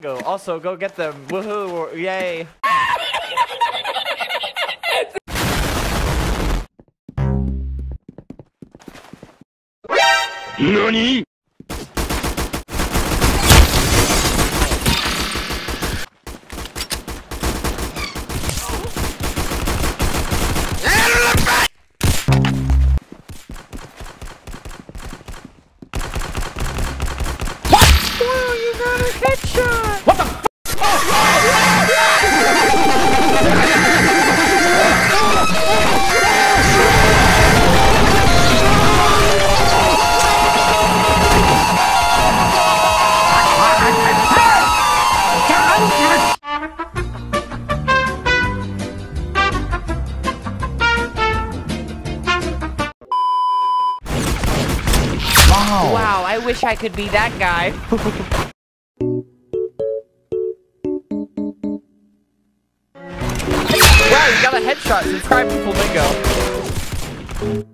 Go. Also, go get them. Woohoo! Yay! NANI?! Wow, you got a headshot! What the f- Wow, I wish I could be that guy. Wow, you got a headshot. Subscribe to Flamingo.